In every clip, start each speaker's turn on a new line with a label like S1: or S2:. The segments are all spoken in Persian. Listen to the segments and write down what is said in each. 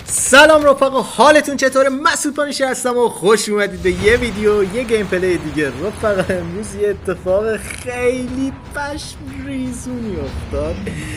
S1: سلام رفقا، حالتون چطوره؟ مسعود پانیشی هستم و خوش اومدید به یه ویدیو، یه گیم پلی دیگه. رفقا امروز یه اتفاق خیلی پشمریزونی افتاد.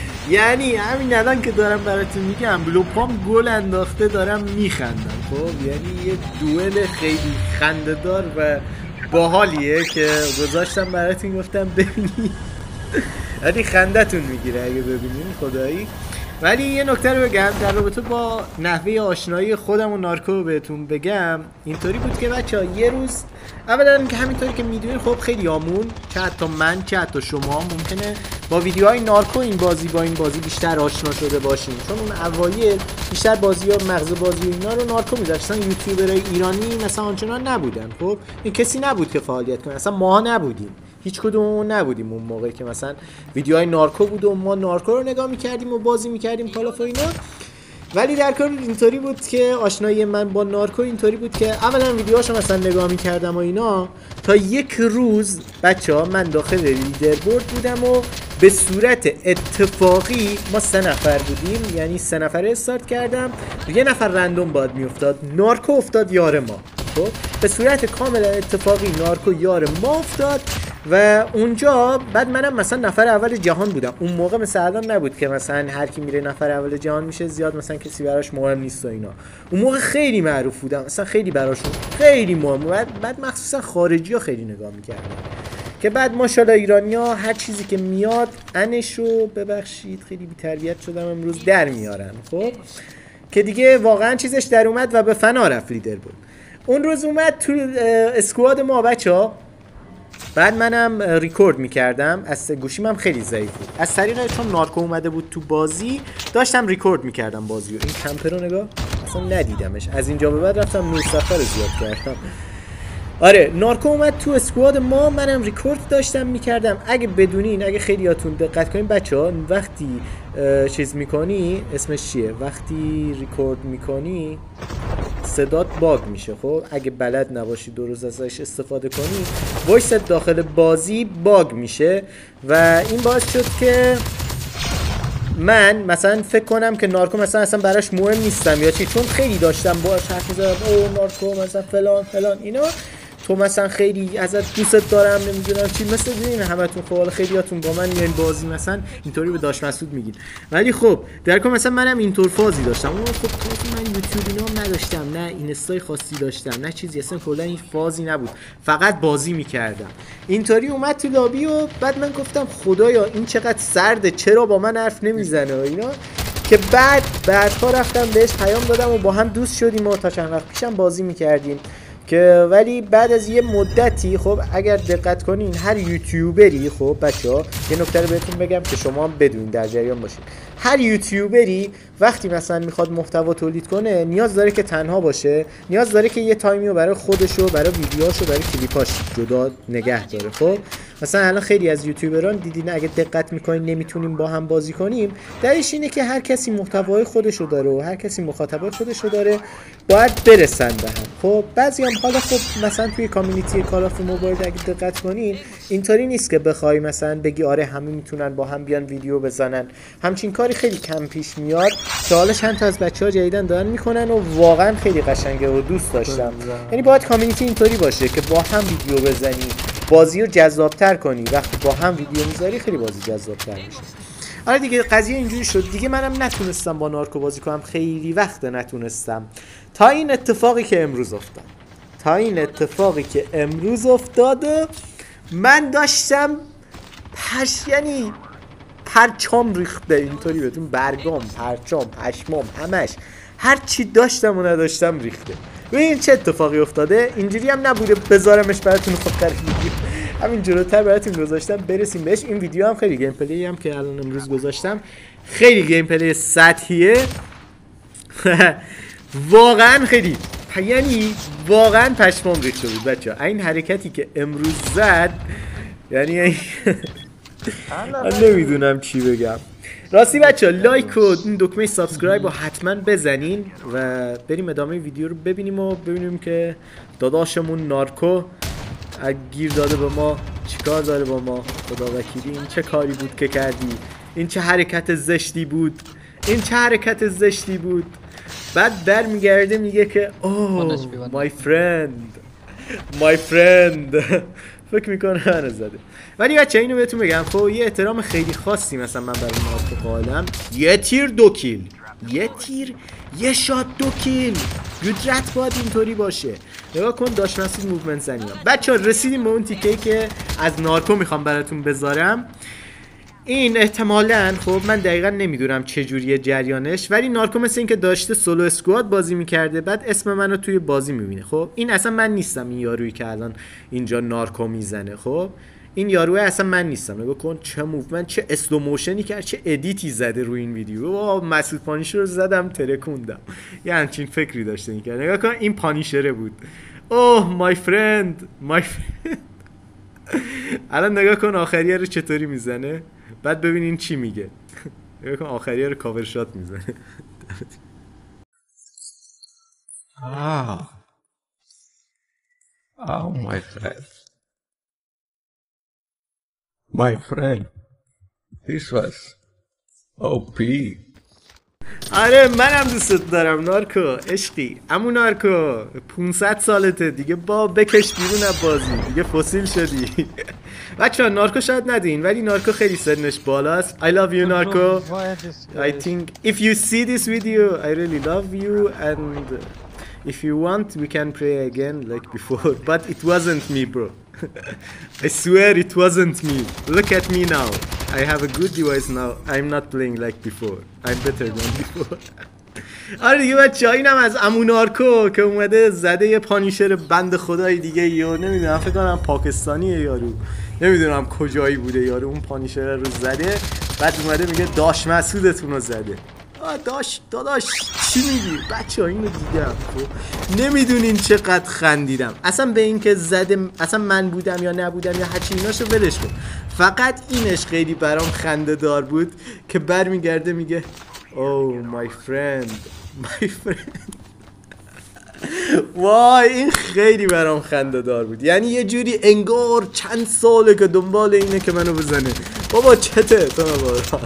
S1: یعنی همین الان که دارم براتون میگم بلوپام گل انداخته، دارم میخندم. خب یعنی یه دوئل خیلی خنده‌دار و باحالیه که گذاشتم براتون، گفتم ببینید. یعنی خندتون میگیره اگه ببینین خدایی. ولی یه نکته رو بگم در رابطه با نحوه آشنایی خودم و نارکو بهتون بگم. اینطوری بود که بچه‌ها یه روز اولا که همینطوری که میدونین خب خیلی آمون، چه حتی من چه حتی شما ممکنه با ویدیوهای نارکو این بازی بیشتر آشنا شده باشین، چون اون اوایل بیشتر بازی‌ها مغز بازی و اینا رو نارکو می‌ذاشتن. یوتیوبرای ایرانی مثلا آنچنان نبودن. خب این کسی نبود که فعالیت کنه، اصلا ما نبودیم، هیچ کدوممون نبودیم اون موقعی که مثلا ویدیوهای نارکو بود و ما نارکو رو نگاه می‌کردیم و بازی می‌کردیم کالاف و اینا. ولی در کار اینطوری بود که آشنایی من با نارکو اینطوری بود که اولا ویدیوهاشو مثلا نگاه می‌کردم و اینا، تا یک روز بچه‌ها من داخل لیدربورد بودم و به صورت اتفاقی ما 3 نفر بودیم، یعنی 3 نفره استارت کردم، یه نفر رندوم باید میافتاد، نارکو افتاد یار ما. خب به صورت کاملا اتفاقی نارکو یار ما افتاد و اونجا بعد منم مثلا نفر اول جهان بودم. اون موقع مثلا الان نبود که مثلا هر کی میره نفر اول جهان میشه، زیاد مثلا کسی براش مهم نیست و اینا. اون موقع خیلی معروف بودم، مثلا خیلی براشون خیلی مهم. بعد مخصوصا خارجی‌ها خیلی نگاه می‌کردن که بعد ماشاءالله ایرانی‌ها هر چیزی که میاد انشو ببخشید خیلی بی‌تربیت شدم امروز در میارن. خب که دیگه واقعا چیزش در اومد و به فنا رفت لیدر بود. اون روز اومد تو اسکواد ما بچه‌ها، بعد منم ریکورد میکردم، از گوشیم هم خیلی ضعیف بود، از طریق چون نارکو اومده بود تو بازی داشتم ریکورد میکردم بازیو. این کمپر رو نگاه، اصلا ندیدمش، از اینجا به بعد رفتم نور سفر رو زیاد کردم. آره نارکو اومد تو اسکواد ما، منم ریکورد داشتم میکردم. اگه بدونین، اگه خیلیاتون دقت کنین بچه‌ها، وقتی چیز میکنی اسمش چیه، وقتی ریکورد میکنی صدات باگ میشه. خب اگه بلد نباشی درست ازش استفاده کنی، وایس داخل بازی باگ میشه و این باعث شد که من مثلا فکر کنم که نارکو مثلا اصلا براش مهم نیستم یا چی، چون خیلی داشتم باهاش حرف می‌زدم، او نارکو مثلا فلان اینا، تو مثلا خیلی ازت دوست دارم، نمیدونم چی، مثل ببین همتون خب خیلیاتون با من میان بازی مثلا اینطوری به داش مسعود میگین. ولی خب در کل مثلا منم اینطور فازی داشتم. اون خب من یوتیوب اینا نداشتم، نه اینستای خاصی داشتم، نه چیزی، اصلا کلا این فازی نبود، فقط بازی میکردم. اینطوری اومد تو لابی و بعد من گفتم خدایا این چقدر سرده، چرا با من حرف نمیزنه و اینا، که بعدها رفتم بهش پیام دادم و با هم دوست شدیم و تا چند وقت پیشم بازی میکردیم. که ولی بعد از یه مدتی، خب اگر دقت کنین هر یوتیوبری، خب بچه‌ها یه نکته رو بهتون بگم که شما هم بدونین در جریان باشین، هر یوتیوبری وقتی مثلا میخواد محتوا تولید کنه نیاز داره که تنها باشه، نیاز داره که یه تایمی رو برای خودشو، برای ویدیوهاشو، برای کلیپاش جدا نگه داره. خب مثلا الان خیلی از یوتیوبران دیدین اگه دقت میکنین نمیتونیم با هم بازی کنیم، درش اینه که هر کسی محتوای خودشو داره و هر کسی مخاطبای خودشو داره، باید برسن به هم. خب بعضی هم حالا خب مثلا توی کامیونیتی کالاف موبایل اگه دقت کنین اینطوری نیست که بخوای مثلا بگی آره همه میتونن با هم بیان ویدیو بزنن، همچین کاری خیلی کم پیش میاد که حالا چند تا از بچه‌ها جدیدن دارن میکنن و واقعا خیلی قشنگه و دوست داشتم. یعنی باید کامیونیتی اینطوری باشه که با هم ویدیو بزنی، بازی رو جذاب‌تر کنی. وقتی با هم ویدیو میذاری خیلی بازی جذاب‌تر میشه. آره دیگه قضیه اینجوری شد دیگه. منم نتونستم با نارکو بازی کنم، خیلی وقت نتونستم، تا این اتفاقی که امروز افتاد. من داشتم یعنی پرچام ریخته اینطوری بهتون، برگام، پرچام، پشمام، همش هر چی داشتم و نداشتم ریخته. ببین چه اتفاقی افتاده. اینجوری هم نبوده بذارمش براتون خودکار ویدیو، همین جلوتر براتون گذاشتم برسیم بهش. این ویدیو هم خیلی گیم پلی هم که الان امروز گذاشتم خیلی گیم پلی سطحیه. واقعا خیلی، یعنی واقعا پشمام ریخته بود بچه‌ها این حرکتی که امروز زد. یعنی من نمیدونم چی بگم راستی بچه‌ها. لایک و این دکمه سابسکرایب رو حتما بزنین و بریم ادامه ویدیو رو ببینیم و ببینیم که داداشمون نارکو گیر داده به ما، چیکار داره با ما. خدا وکیلی این چه کاری بود که کردی، این چه حرکت زشتی بود. این چه حرکت زشتی بود. بعد برمیگرده میگه که اوه مای فرند فکر میکنه منو زده. ولی بچه اینو بهتون بگم خب یه احترام خیلی خاصی مثلا من برای نارکو قائلم. یه تیر 2 کیل، یه تیر یه شات 2 کیل. قدرت باید اینطوری باشه. نگاه کن داش مسعود موومنت زنیم. بچه ها رسیدیم به اون تیکه‌ای که از نارکو میخوام براتون بذارم. این احتمالاً خب من دقیقا نمیدونم چجوریه جریانش، ولی نارکو مثل این که داشته سولو اسکواد بازی میکرده، بعد اسم منو توی بازی میبینه. خب این اصلا من نیستم، این یارویی که الان اینجا نارکو میزنه. خب این یاروی اصلا من نیستم. نگاه کن چه موومنت، چه اسلو موشنی کرد، چه ادیتی زده روی این ویدیو. واه مسعود پانیشر رو زدم ترکوندم. یه همچین فکری داشته این کرد. نگاه کن این پانیشره بود. اوه مای فرند الان نگاه کن آخریه رو چطوری میزنه. بعد ببینین چی میگه. نگاه کن آخریه رو کاور شات میزنه.
S2: my friend, this was OP.
S1: آره منم دوست دارم نارکو عشقی. عمو نارکو 500 سالته دیگه، با بکش بیرون از بازی دیگه، فسیل شدی. بچه‌ها نارکو شاید ندین ولی نارکو خیلی سنش بالاست. I love you نارکو. I think if you see this video I really love you and if you want we can play again like before, but it wasn't me bro. I swear it wasn't me. Look at me now. I have a good device now. I'm not playing like before. I'm better than before. آره دیگه بچه‌ها اینم از عمو نارکو که اومده زده یه پانیشر بند خدای دیگه یا نمیدونم فکر کنم پاکستانیه یارو، نمیدونم کجایی بوده یارو اون پانیشر رو زده. بعد اومده میگه داش مسعودتون رو زده. داداش چی میگی؟ بچه ها اینو دیدم خب نمیدونین چقدر خندیدم اصلا به این که زده اصلا من بودم یا نبودم یا هرچی ایناشو ولش کن. فقط اینش خیلی برام خنده دار بود که برمیگرده میگه oh my friend وای این خیلی برام خنده دار بود. یعنی یه جوری انگار چند ساله که دنبال اینه که منو بزنه. بابا چته تو بابا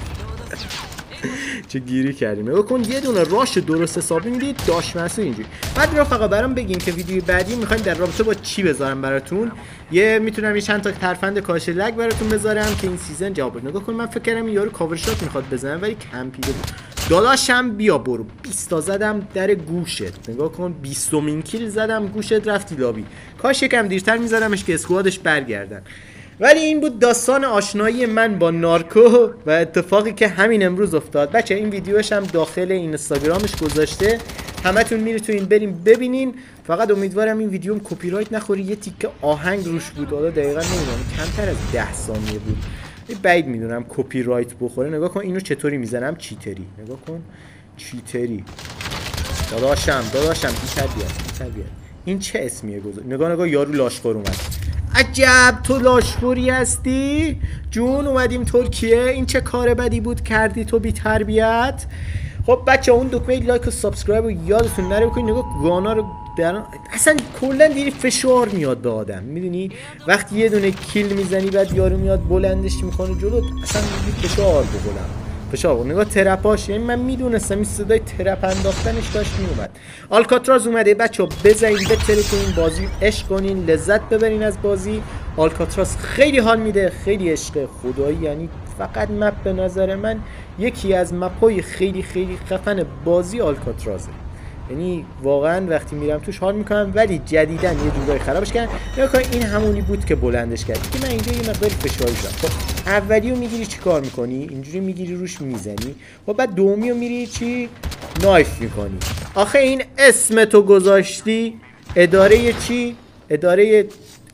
S1: چه گیری کردیم. نگاه کن یه دونه راش درست حسابی میدید داش مسعود اینجوری. بعد رفقا برام بگین که ویدیو بعدی میخواین در رابطه با چی بذارم براتون. میتونم یه چند تا ترفند کاش لگ براتون بذارم که این سیزن جواب بده. نگاه کن من فکر کردم این یارو کاور شات میخواد بزنه ولی کمپیده بود. داداشم بیا برو 20 تا زدم در گوشت. نگاه کن 20مین کیل زدم گوشت رفتی لابی. کاش یکم دیرتر میذارمش که اسکوادش برگردن. ولی این بود داستان آشنایی من با نارکو و اتفاقی که همین امروز افتاد. بچه این ویدیوش هم داخل اینستاگرامش گذاشته، همتون میتونین بریم ببینین. فقط امیدوارم این ویدیوم کپی رایت نخوره. یه تیکه آهنگ روش بود، حالا دقیقا نمیدونم کمتر از 10 ثانیه بود، بعید میدونم کپی رایت بخوره. نگاه کن اینو چطوری میزنم چیتری. نگاه کن چیتری. داداشم بی‌تربیت. این چه اسمیه گذاشت؟ نگاه یارو لاشخور اومد. عجب تو لاشخوری هستی جون، اومدیم ترکیه. این چه کار بدی بود کردی تو بی تربیت. خب بچه اون دکمه لایک و سابسکرایب رو یادتون نره بکنید. نگاه گانا رو اصلا کلا دیگه فشار میاد به آدم، میدونی وقتی یه دونه کیل میزنی بعد یارو میاد بلندش میکنه جلو، اصلا میگی فشار بخورم. نگاه ترپاش، یعنی من میدونستم این صدای ترپ انداختنش داشت میومد. آلکاتراز اومده بچه‌ها، بزنید بترکونین بازی، عشق کنین، لذت ببرین از بازی. آلکاتراز خیلی حال میده، خیلی عشق خدایی. یعنی فقط مپ به نظر من یکی از مپ‌های خیلی خیلی خفن بازی آلکاترازه. یعنی واقعا وقتی میرم توش حال میکنم، ولی جدیدن یه جورایی خرابش کردن. نگاه این همونی بود که بلندش کرد که من اینجا یه مقدار فشاری دادم. خب اولیو میگیری چی کار میکنی؟ اینجوری میگیری روش میزنی. خب بعد دومیو میری چی؟ نایف میکنی. آخه این اسم تو گذاشتی اداره چی؟ اداره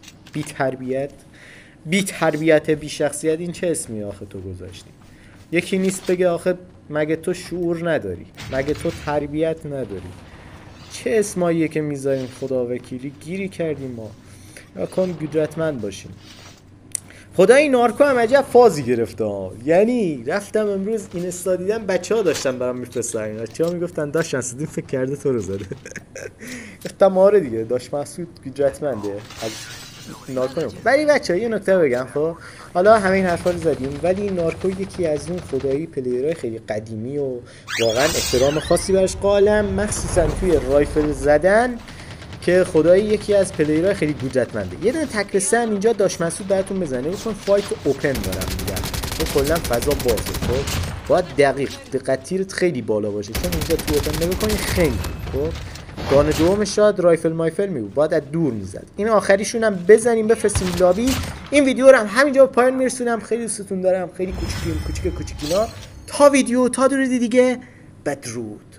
S1: بی تربیت بی شخصیت. این چه اسمی آخه تو گذاشتی؟ یکی نیست بگه آخه مگه تو شعور نداری؟ مگه تو تربیت نداری؟ چه اسماییه که میذاریم خدا وکیلی؟ گیری کردیم ما. یا کن قدرتمند باشیم. خدای نارکو هم عجب فازی گرفته ها. یعنی رفتم امروز اینستا دیدم بچه‌ها داشتن برام میفرستن. بچه‌ها میگفتن داش مسعود فکر کرده تو رو زده. گفتم آره دیگه داش مسعود قدرتمنده. از نارکو نمیخوره. ولی بچه‌ها یه نکته بگم، خب حالا همه این حرفا رو زدیم، ولی نارکو یکی از اون خدایی پلیرهای خیلی قدیمی و واقعا احترام خاصی براش قائلم، مخصوصا توی رایفل زدن که خدایی یکی از پلیرهای خیلی قدرتمنده. یه دونه تکل سم اینجا داش مسعود براتون بزنه، چون فایت اوپن دارم میگم، چون کلا فضا بازه، خب باید دقیق دقت تیرت خیلی بالا باشه، چون اینجا تو اوپن نمی‌کنی خیلی. خب دانه دومش شاید رایفل مایفل میبود، باید از دور میزد. این آخریشون هم بزنیم بفرستیم لابی. این ویدیو رو هم همینجا به پایان میرسونم. خیلی دوستتون دارم، خیلی کوچیکینا. تا ویدیو تا دور دیگه، بدرود.